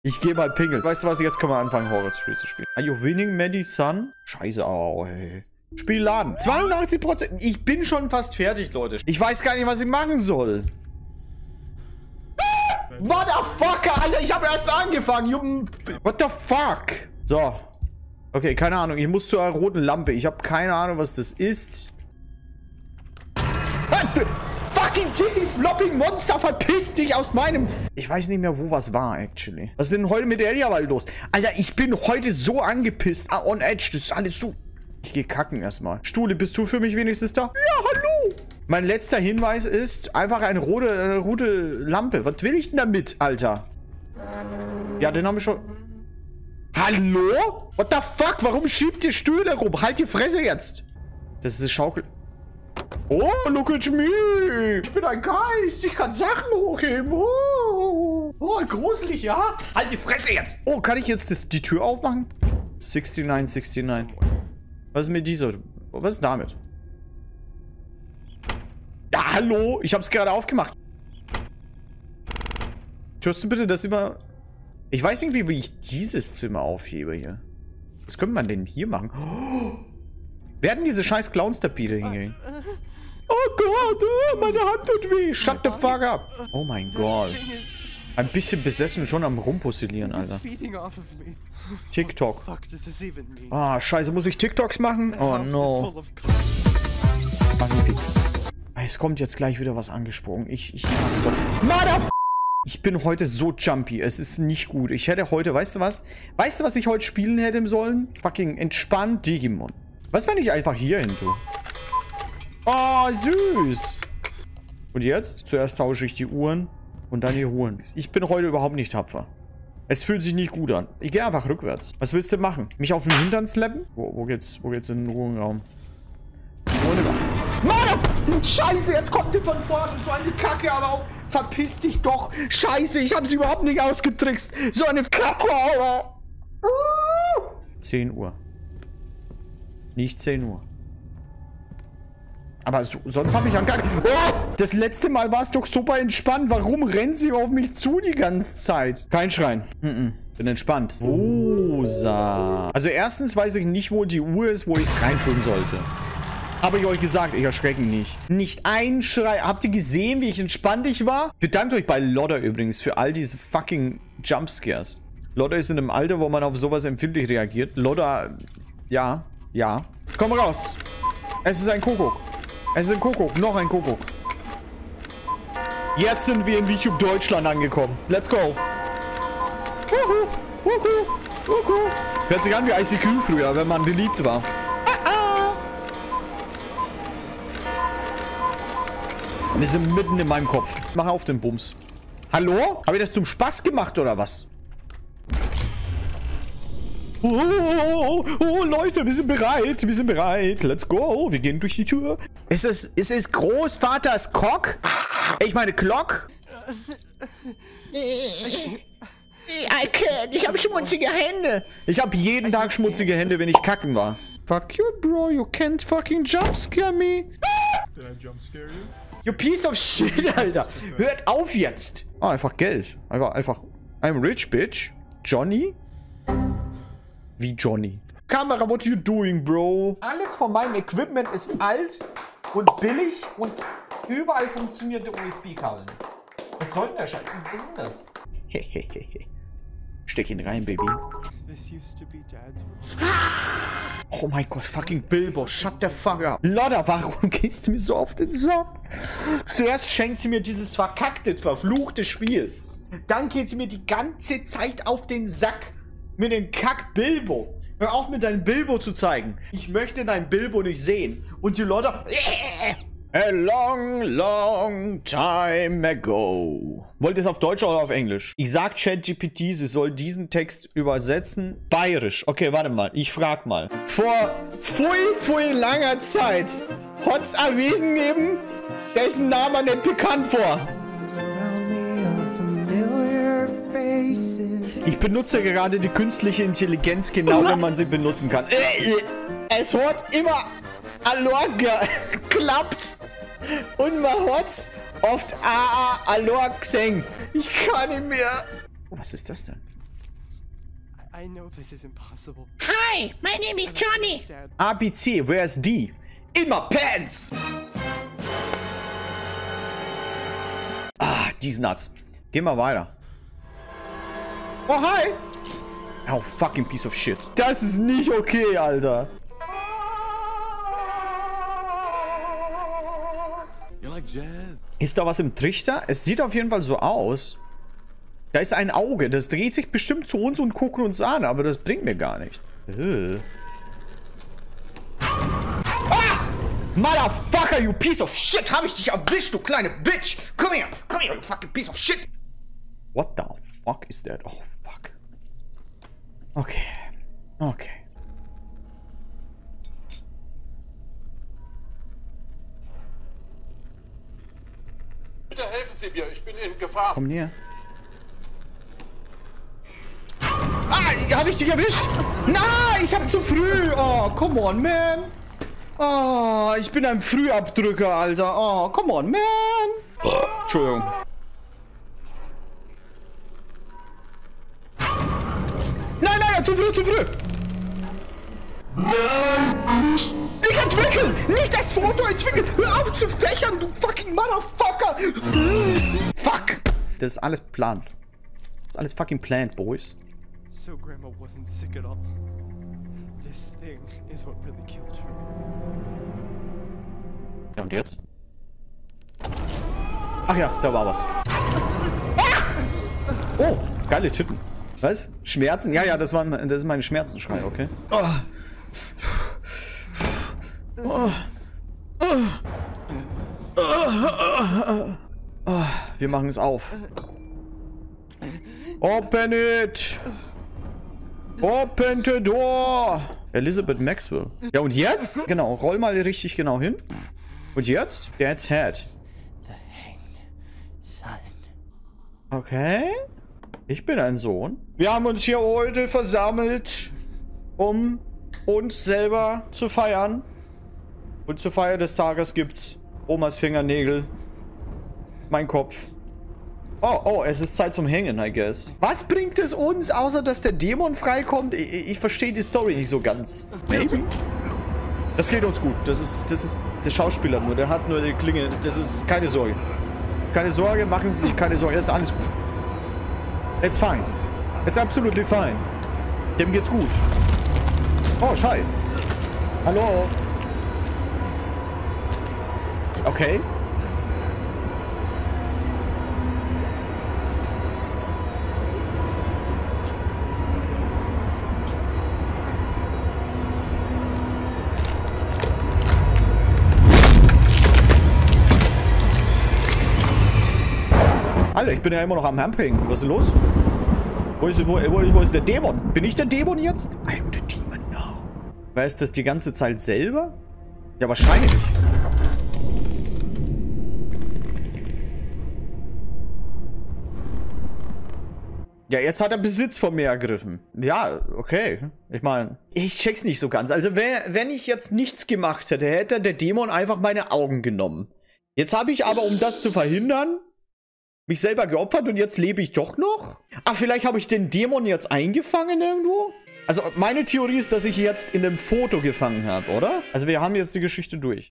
Ich gehe mal pingeln. Weißt du was, jetzt können wir anfangen, Horror-Spiel zu spielen. Are you winning, Madison? Scheiße, oh, ey. Spiel laden. 82%. Ich bin schon fast fertig, Leute. Ich weiß gar nicht, was ich machen soll. Motherfucker, Alter, ich habe erst angefangen. What the fuck? So. Okay, keine Ahnung. Ich muss zur roten Lampe. Ich habe keine Ahnung, was das ist. Fucking Titty Flopping Monster, verpiss dich aus meinem... Ich weiß nicht mehr, wo was war, actually. Was ist denn heute mit Eliawald los? Alter, ich bin heute so angepisst. On edge, das ist alles so... Ich gehe kacken erstmal. Stule, bist du für mich wenigstens da? Ja, hallo. Mein letzter Hinweis ist einfach eine rote Lampe. Was will ich denn damit, Alter? Ja, den haben wir schon... Hallo? What the fuck? Warum schiebt ihr Stühle rum? Halt die Fresse jetzt. Das ist eine Schaukel... Oh, look at me. Ich bin ein Geist. Ich kann Sachen hochheben. Oh, gruselig, ja? Halt die Fresse jetzt. Oh, kann ich jetzt die Tür aufmachen? 69. Was ist mit dieser? Was ist damit? Ja, hallo. Ich hab's gerade aufgemacht. Hörst du bitte das immer... Ich weiß nicht, wie ich dieses Zimmer aufhebe hier. Was könnte man denn hier machen? Oh. Werden diese scheiß Clowns-Tapete hingehen? Oh Gott, meine Hand tut weh. Shut the fuck up. Oh mein Gott. Ein bisschen besessen schon am Rumposillieren, Alter. TikTok. Ah, scheiße, muss ich TikToks machen? Oh no. Es kommt jetzt gleich wieder was angesprungen. Ich sag's doch. Mother... Ich bin heute so jumpy. Es ist nicht gut. Ich hätte heute, weißt du was? Weißt du, was ich heute spielen hätte sollen? Fucking entspannt Digimon. Was, wenn ich einfach hier hin tue? Oh, süß. Und jetzt? Zuerst tausche ich die Uhren und dann die Uhren. Ich bin heute überhaupt nicht tapfer. Es fühlt sich nicht gut an. Ich gehe einfach rückwärts. Was willst du machen? Mich auf den Hintern slappen? Wo geht's in den Ruheraum? Mann! Scheiße, jetzt kommt die von vorne. So eine Kacke, aber auch... Verpiss dich doch. Scheiße, ich habe sie überhaupt nicht ausgetrickst. So eine Kacke, Alter. 10 Uhr. Nicht 10 Uhr. Aber sonst habe ich an gar... Oh, das letzte Mal war es doch super entspannt. Warum rennt sie auf mich zu die ganze Zeit? Kein Schreien. Bin entspannt. Rosa. Also erstens weiß ich nicht, wo die Uhr ist, wo ich es reintun sollte. Habe ich euch gesagt, ich erschrecke nicht. Nicht ein Schrei. Habt ihr gesehen, wie entspannt ich war? Bedankt euch bei Lodder übrigens für all diese fucking Jumpscares. Lodder ist in einem Alter, wo man auf sowas empfindlich reagiert. Lodder... Ja. Ja. Komm raus. Es ist ein Kuckuck. Es ist ein Kuckuck. Noch ein Kuckuck. Jetzt sind wir in YouTube Deutschland angekommen. Let's go. Wuhu. Wuhu. Wuhu. Hört sich an wie ICQ früher, wenn man beliebt war. Wir sind mitten in meinem Kopf. Mach auf den Bums. Hallo? Habe ich das zum Spaß gemacht oder was? Oh, Leute, wir sind bereit. Wir sind bereit. Let's go. Wir gehen durch die Tür. Ist es Großvaters Cock? Ich meine Glock? Ich habe schmutzige Hände. Ich habe jeden Tag schmutzige Hände, wenn ich kacken war. Fuck you, bro. You can't fucking jumpscare me. Did I jumpscare you? You piece of shit, Alter. Hört auf jetzt. Ah, einfach Geld. Einfach. I'm rich, bitch. Johnny? Wie Johnny? Kamera, what you doing, bro? Alles von meinem Equipment ist alt und billig und überall funktionierte USB-Kabel. Was soll denn der Scheiß? Was ist denn das? Hehehehe. Steck ihn rein, Baby. Oh mein Gott, fucking Bilbo, shut the fuck up. Lodder, warum gehst du mir so auf den Sack? Zuerst schenkt sie mir dieses verkackte, verfluchte Spiel. Dann geht sie mir die ganze Zeit auf den Sack. Mit dem Kack Bilbo. Hör auf, mir deinen Bilbo zu zeigen. Ich möchte deinen Bilbo nicht sehen. Und die Lodder... A long, long time ago. Wollt ihr es auf Deutsch oder auf Englisch? Ich sag ChatGPT, sie soll diesen Text übersetzen. Bayerisch. Okay, warte mal. Ich frag mal. Vor viel langer Zeit hat's ein Wesen gegeben, dessen Name nicht bekannt vor. Ich benutze gerade die künstliche Intelligenz genau, wenn man sie benutzen kann. Es hat immer geklappt und man hat's oft alor gesehen. Ich kann nicht mehr. Oh, was ist das denn? I know this is impossible. Hi, my name is Johnny. Dad, ABC, where's D? In my pants! Ah, these nuts. Gehen wir weiter. Oh, hi! Oh, fucking piece of shit. Das ist nicht okay, Alter. You like jazz? Ist da was im Trichter? Es sieht auf jeden Fall so aus. Da ist ein Auge. Das dreht sich bestimmt zu uns und guckt uns an, aber das bringt mir gar nicht. Ah! Motherfucker, you piece of shit! Hab ich dich erwischt, du kleine Bitch! Komm her, you fucking piece of shit! What the fuck is that? Oh, fuck. Okay. Okay. Bitte helfen Sie mir, ich bin in Gefahr. Komm näher. Ah, hab ich dich erwischt? Nein, ich hab zu früh. Oh, come on, man. Oh, ich bin ein Frühabdrücker, Alter. Oh, come on, man. Oh, Entschuldigung. Nein, nein, zu früh, zu früh. Nicht entwickeln! Nicht das Foto entwickeln! Hör auf zu fächern, du fucking Motherfucker! Fuck! Das ist alles plant. Das ist alles fucking planned, boys. so Grandma wasn't sick at all. This thing is what really killed her. Ja, und jetzt? Ach ja, da war was. Oh, geile Titten. Was? Schmerzen? Ja, ja, das ist meine Schmerzenschrei, okay. Oh. Oh. Oh. Wir machen es auf. Open it! Open the door! Elizabeth Maxwell. Ja, und jetzt? Genau, roll mal richtig genau hin. Und jetzt? Dad's head. The hanged son. Okay. Ich bin ein Sohn. Wir haben uns hier heute versammelt, um uns selber zu feiern. Und zur Feier des Tages gibt's Omas Fingernägel. Mein Kopf. Oh, oh, es ist Zeit zum Hängen, I guess. Was bringt es uns, außer dass der Dämon freikommt? Ich verstehe die Story nicht so ganz. Maybe? Das geht uns gut. Das ist der Schauspieler nur. Der hat nur die Klinge. Das ist keine Sorge. Keine Sorge, machen Sie sich keine Sorge. Das ist alles gut. It's fine. It's absolutely fine. Dem geht's gut. Oh, Schei. Hallo. Okay. Alter, ich bin ja immer noch am Hamping. Was ist denn los? Wo ist der Dämon? Bin ich der Dämon jetzt? I'm the demon now. Weiß das die ganze Zeit selber? Ja, wahrscheinlich. Ja, jetzt hat er Besitz von mir ergriffen. Ja, okay. Ich meine, ich check's nicht so ganz. Also, wenn ich jetzt nichts gemacht hätte, hätte der Dämon einfach meine Augen genommen. Jetzt habe ich aber, um das zu verhindern, mich selber geopfert und jetzt lebe ich doch noch? Ach, vielleicht habe ich den Dämon jetzt eingefangen irgendwo? Also, meine Theorie ist, dass ich jetzt in einem Foto gefangen habe, oder? Also, wir haben jetzt die Geschichte durch.